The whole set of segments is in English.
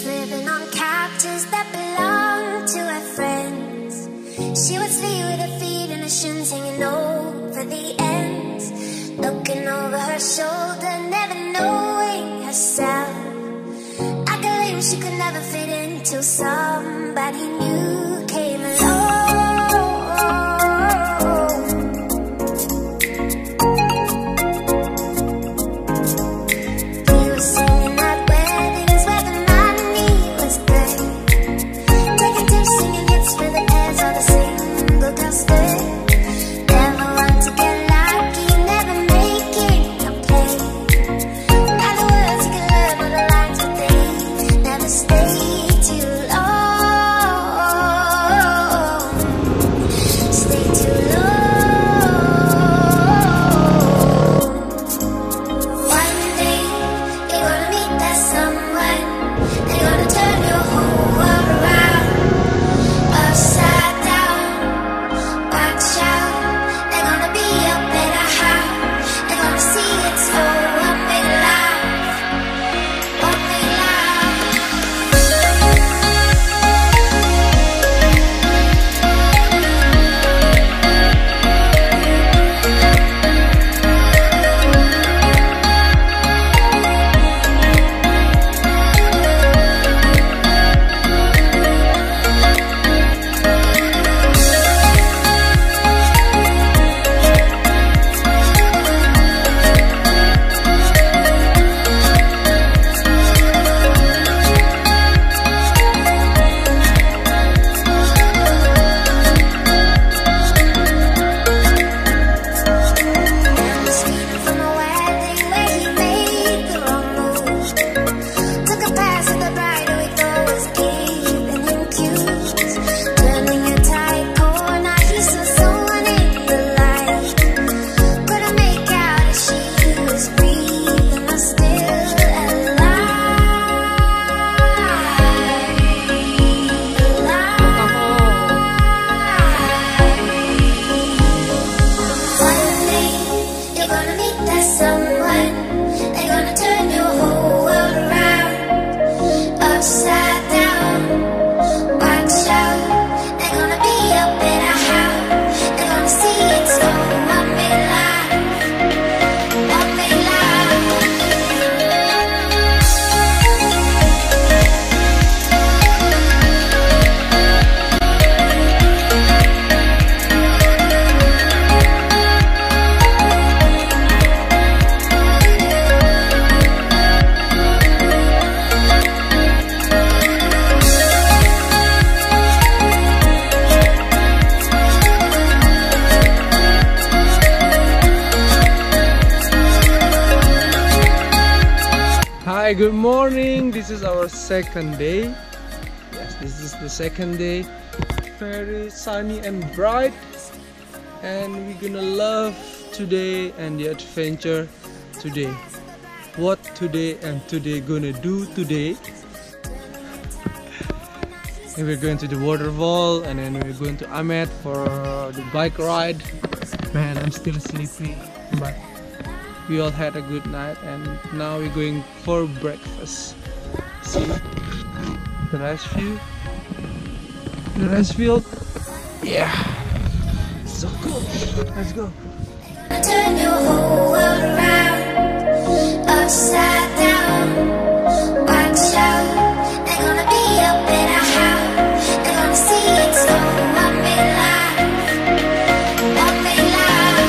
was living on couches that belonged to her friends. She would sleep with her feet and her shins hanging over the ends, looking over her shoulder, never knowing herself. I believe she could never fit in till somebody new came along. Hi, good morning. This is our second day. Yes, this is the second day. Very sunny and bright, and we're gonna love today and the adventure today. What today and today gonna do today? And we're going to the waterfall, and then we're going to Amet for the bike ride. Man, I'm still sleepy, but we all had a good night, and now we're going for breakfast. See the rice field? The rice field? Yeah, so cool. Let's go. Turn your whole world around, upside down. Watch out, they're gonna be up in a house. They're gonna see it so one big lie, one big lie.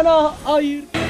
no, oh you.